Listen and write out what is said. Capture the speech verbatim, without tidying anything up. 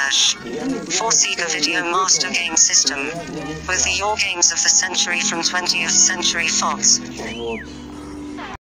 Crash. For Sega Video Master Game System. With the Your Games of the Century from twentieth Century Fox.